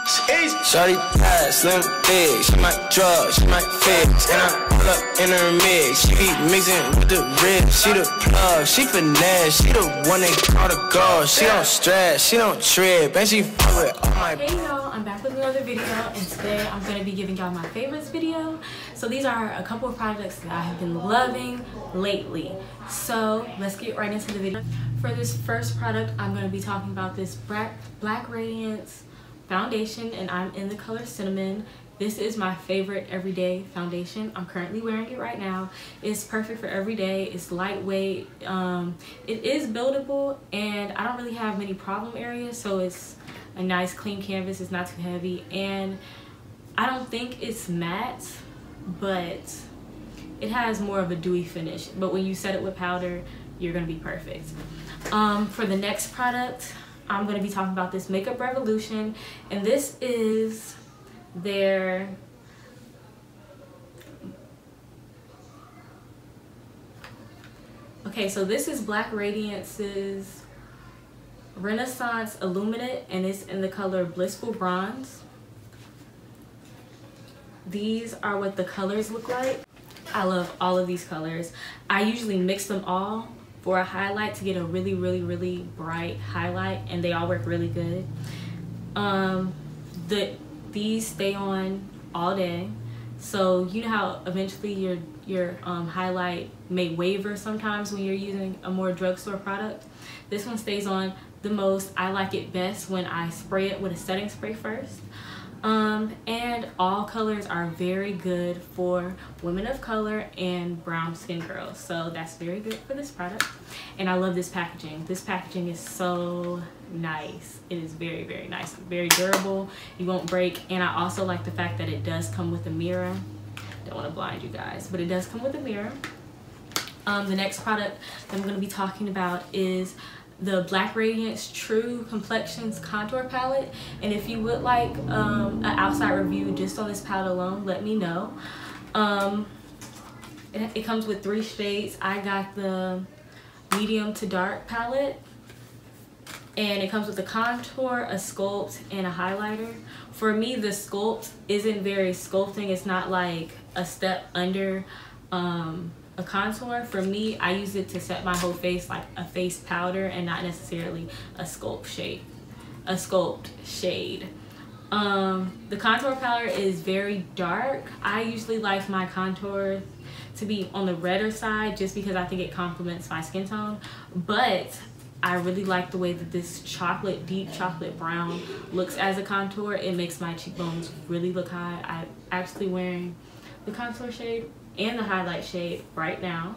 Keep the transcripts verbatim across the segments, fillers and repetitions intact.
Shorty bad, slim big, she might drug, she might fix. And I pull up in her mix, she be mixing with the ribs. She the plug, she finesse, she the one they call the girl. She don't stress, she don't trip, and she fuck with all my. Hey y'all, I'm back with another video, and today I'm going to be giving y'all my favorites video. So these are a couple of products that I have been loving lately. So let's get right into the video. For this first product, I'm going to be talking about this Black, Black Radiance foundation, and I'm in the color Cinnamon. This is my favorite everyday foundation. I'm currently wearing it right now. It's perfect for every day. It's lightweight. Um, it is buildable, and I don't really have many problem areas, so it's a nice clean canvas. It's not too heavy, and I don't think it's matte, but it has more of a dewy finish. But when you set it with powder, you're gonna be perfect. Um, for the next product, I'm going to be talking about this Makeup Revolution, and this is their okay so this is Black Radiance's Renaissance Illuminate, and it's in the color Blissful Bronze. These are what the colors look like. I love all of these colors. I usually mix them all for a highlight to get a really really really bright highlight, and they all work really good. Um the these stay on all day, so you know how eventually your your um, highlight may waver sometimes when you're using a more drugstore product. This one stays on the most. I like it best when I spray it with a setting spray first. Um, and all colors are very good for women of color and brown skin girls, so that's very good for this product. And I love this packaging. This packaging is so nice. It is very very nice, very durable. You won't break. And I also like the fact that it does come with a mirror. Don't want to blind you guys, but it does come with a mirror. Um, the next product that I'm going to be talking about is the Black Radiance True Complexions Contour Palette. And if you would like um, an outside review just on this palette alone, let me know. Um, it, it comes with three shades. I got the medium to dark palette, and it comes with a contour, a sculpt, and a highlighter. For me, the sculpt isn't very sculpting. It's not like a step under um, a contour. For me, I use it to set my whole face like a face powder, and not necessarily a sculpt shade. A sculpt shade. Um, the contour palette is very dark. I usually like my contour to be on the redder side just because I think it complements my skin tone. But I really like the way that this chocolate, deep chocolate brown looks as a contour. It makes my cheekbones really look high. I'm actually wearing the contour shade and the highlight shade right now,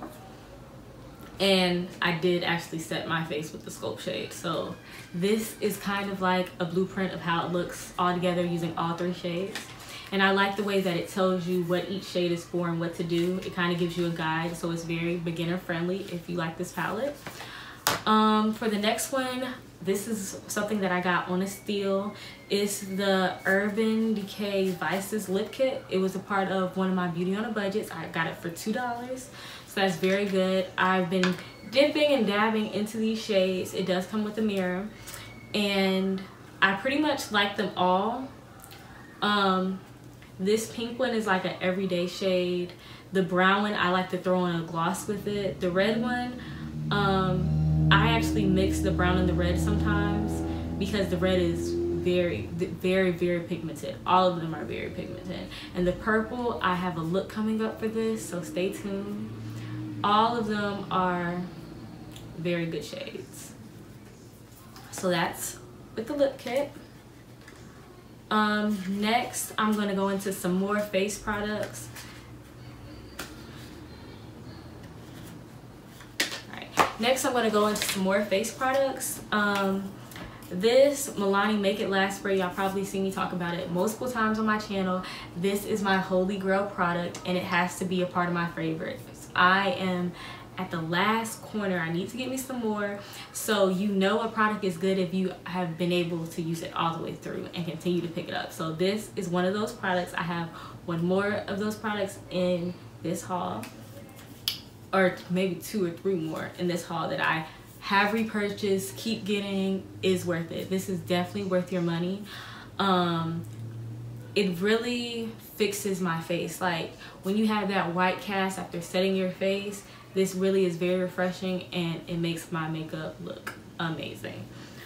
and I did actually set my face with the sculpt shade. So this is kind of like a blueprint of how it looks all together using all three shades. And I like the way that it tells you what each shade is for and what to do. It kind of gives you a guide, so it's very beginner friendly if you like this palette. Um, for the next one, this is something that I got on a steal. It's the Urban Decay Vices Lip Kit. It was a part of one of my Beauty on a Budgets. I got it for two dollars, so that's very good. I've been dipping and dabbing into these shades. It does come with a mirror, and I pretty much like them all. Um, this pink one is like an everyday shade. The brown one, I like to throw on a gloss with it. The red one, um, I actually mix the brown and the red sometimes because the red is very, very, very pigmented. All of them are very pigmented. And the purple, I have a look coming up for this, so stay tuned. All of them are very good shades. So that's with the lip kit. Um, next, I'm gonna go into some more face products. Next, I'm going to go into some more face products. Um, this Milani Make It Last spray, y'all probably seen me talk about it multiple times on my channel. This is my holy grail product, and it has to be a part of my favorites. I am at the last corner. I need to get me some more. So you know a product is good if you have been able to use it all the way through and continue to pick it up. So this is one of those products. I have one more of those products in this haul, or maybe two or three more in this haul that I have repurchased, keep getting, is worth it. This is definitely worth your money. Um, it really fixes my face. Like when you have that white cast after setting your face, this really is very refreshing and it makes my makeup look amazing.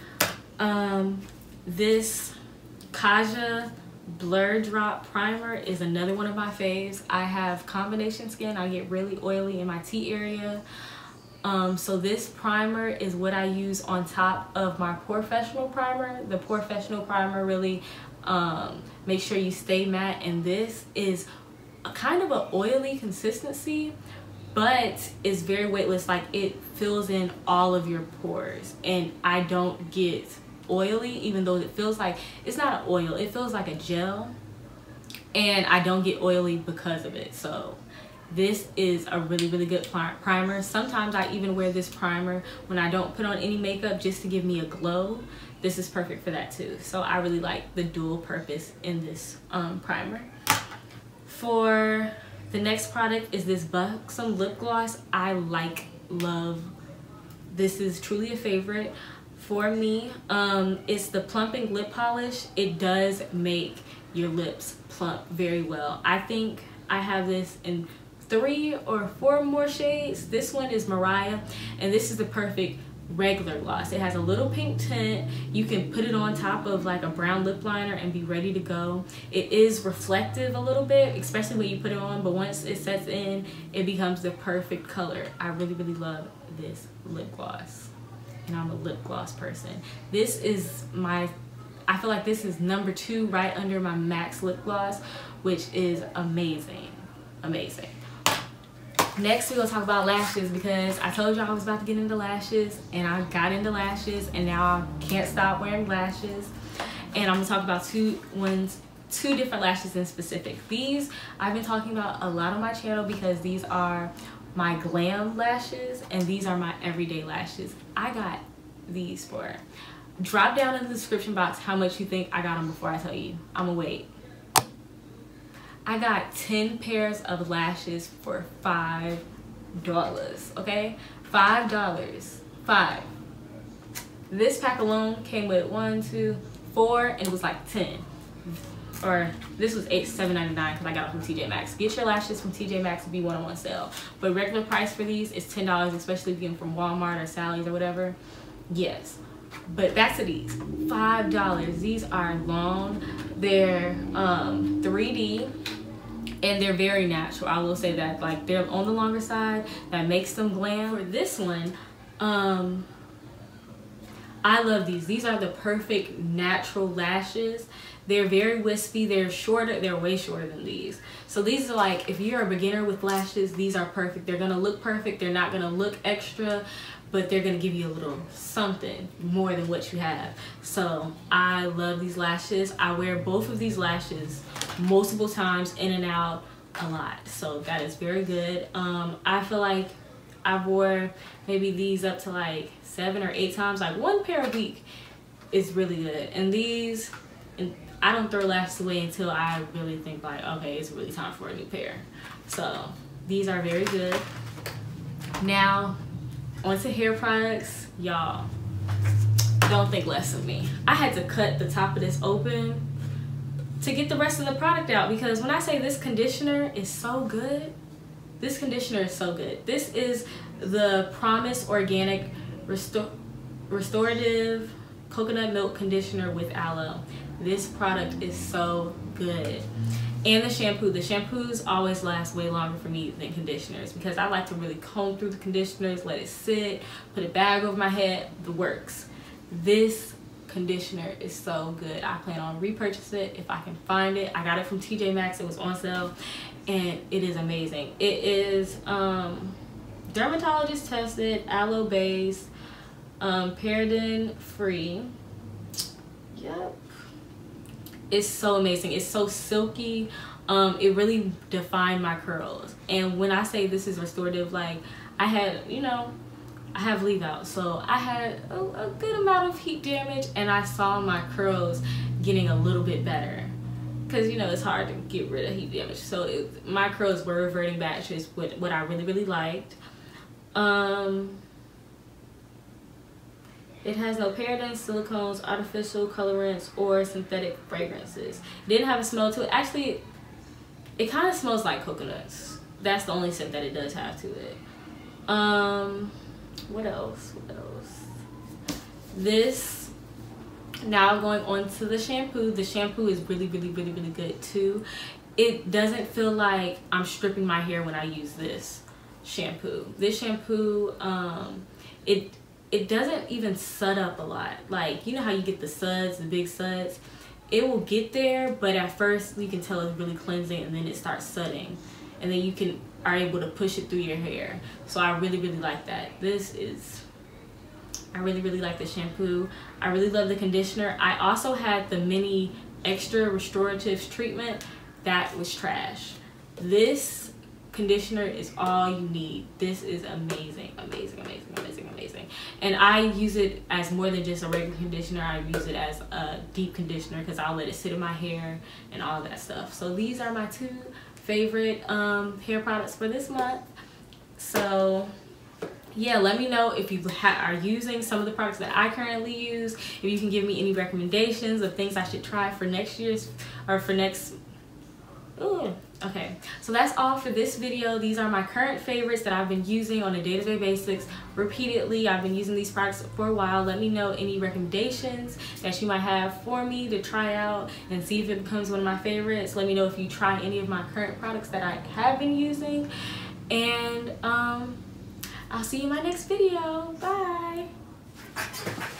Um, this Kaja Blur Drop Primer is another one of my faves. I have combination skin. I get really oily in my T area. Um, so this primer is what I use on top of my Porefessional primer. The Porefessional primer really um, makes sure you stay matte, and this is a kind of an oily consistency, but it's very weightless. Like it fills in all of your pores, and I don't get oily, even though it feels like it's not an oil, it feels like a gel, and I don't get oily because of it. So this is a really really good primer. Sometimes I even wear this primer when I don't put on any makeup just to give me a glow. This is perfect for that too. So I really like the dual purpose in this um, primer. For the next product is this Buxom lip gloss. I like, love, this is truly a favorite for me. Um, it's the plumping lip polish. It does make your lips plump very well. I think I have this in three or four more shades. This one is Mariah, and this is the perfect regular gloss. It has a little pink tint. You can put it on top of like a brown lip liner and be ready to go. It is reflective a little bit, especially when you put it on, but once it sets in, it becomes the perfect color. I really really love this lip gloss, and I'm a lip gloss person. This is my, I feel like this is number two right under my MAC lip gloss, which is amazing, amazing. Next, we're gonna talk about lashes, because I told y'all I was about to get into lashes, and I got into lashes, and now I can't stop wearing lashes. And I'm gonna talk about two ones, two different lashes in specific. These I've been talking about a lot on my channel because these are my glam lashes, and these are my everyday lashes. I got these for, drop down in the description box how much you think I got them before I tell you. I'm gonna wait. I got ten pairs of lashes for five dollars, okay? Five dollars, five. This pack alone came with one, two, four, and it was like ten. Or this was eight, seven ninety-nine because I got it from T J Maxx. Get your lashes from T J Maxx if you want them on sale. But regular price for these is ten dollars, especially if you get them from Walmart or Sally's or whatever. Yes. But back to these, five dollars. These are long, they're um, three D, and they're very natural. I will say that, like, they're on the longer side. That makes them glam. For this one, um, I love these. These are the perfect natural lashes. They're very wispy, they're shorter, they're way shorter than these. So these are like, if you're a beginner with lashes, these are perfect. They're gonna look perfect, they're not gonna look extra, but they're gonna give you a little something more than what you have. So I love these lashes. I wear both of these lashes multiple times, in and out, a lot. So that is very good. Um, I feel like I wore maybe these up to like seven or eight times, like one pair a week is really good. And these, and I don't throw lashes away until I really think like, okay, it's really time for a new pair. So these are very good. Now, onto hair products. Y'all, don't think less of me. I had to cut the top of this open to get the rest of the product out, because when I say this conditioner is so good, this conditioner is so good. This is the Promise Organic Restor Restorative Coconut Milk Conditioner with Aloe. This product is so good. And the shampoo. The shampoos always last way longer for me than conditioners, because I like to really comb through the conditioners, let it sit, put a bag over my head, the works. This conditioner is so good. I plan on repurchase it if I can find it. I got it from T J Maxx. It was on sale, and it is amazing. It is um, dermatologist tested, aloe based, um, paraben free. Yep. It's so amazing. It's so silky. Um, it really defined my curls. And when I say this is restorative, like, I had, you know, I have leave out, so I had a, a good amount of heat damage, and I saw my curls getting a little bit better, because, you know, it's hard to get rid of heat damage. So it, my curls were reverting back to what, what I really really liked. Um, It has no parabens, silicones, artificial colorants, or synthetic fragrances. It didn't have a smell to it. Actually, it kind of smells like coconuts. That's the only scent that it does have to it. Um, what else? What else? This, now going on to the shampoo. The shampoo is really, really, really, really good too. It doesn't feel like I'm stripping my hair when I use this shampoo. This shampoo, um, it it doesn't even sud up a lot. Like, you know how you get the suds, the big suds? It will get there, but at first you can tell it's really cleansing, and then it starts sudding. And then you can are able to push it through your hair. So I really, really like that. This is, I really, really like the shampoo. I really love the conditioner. I also had the mini extra restorative treatment. That was trash. This conditioner is all you need. This is amazing, amazing, amazing, amazing, amazing. And I use it as more than just a regular conditioner. I use it as a deep conditioner because I'll let it sit in my hair and all that stuff. So these are my two favorite um, hair products for this month. So yeah, let me know if you ha are using some of the products that I currently use. If you can give me any recommendations of things I should try for next year's or for next. Ooh, okay, so that's all for this video. These are my current favorites that I've been using on a day-to-day basis repeatedly. I've been using these products for a while. Let me know any recommendations that you might have for me to try out and see if it becomes one of my favorites. Let me know if you try any of my current products that I have been using. And um, I'll see you in my next video. Bye.